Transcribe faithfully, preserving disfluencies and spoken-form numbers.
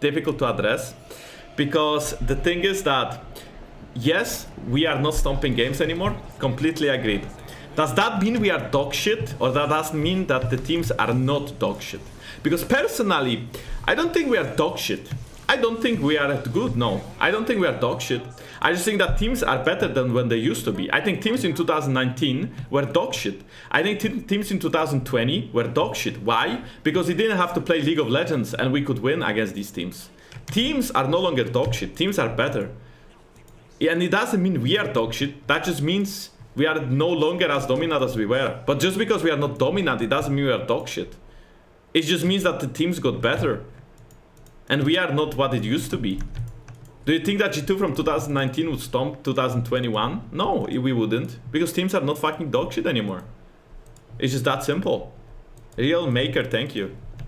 difficult to address. Because the thing is that, yes, we are not stomping games anymore. Completely agreed. Does that mean we are dog shit? Or that doesn't mean that the teams are not dog shit? Because personally, I don't think we are dog shit. I don't think we are good, no. I don't think we are dog shit. I just think that teams are better than when they used to be. I think teams in two thousand nineteen were dog shit. I think te teams in two thousand twenty were dog shit. Why? Because we didn't have to play League of Legends and we could win against these teams. Teams are no longer dog shit. Teams are better. And it doesn't mean we are dog shit. That just means we are no longer as dominant as we were. But just because we are not dominant, it doesn't mean we are dog shit. It just means that the teams got better. And we are not what it used to be. Do you think that G two from two thousand nineteen would stomp two thousand twenty-one? No, we wouldn't. Because teams are not fucking dog shit anymore. It's just that simple. Real Maker, thank you.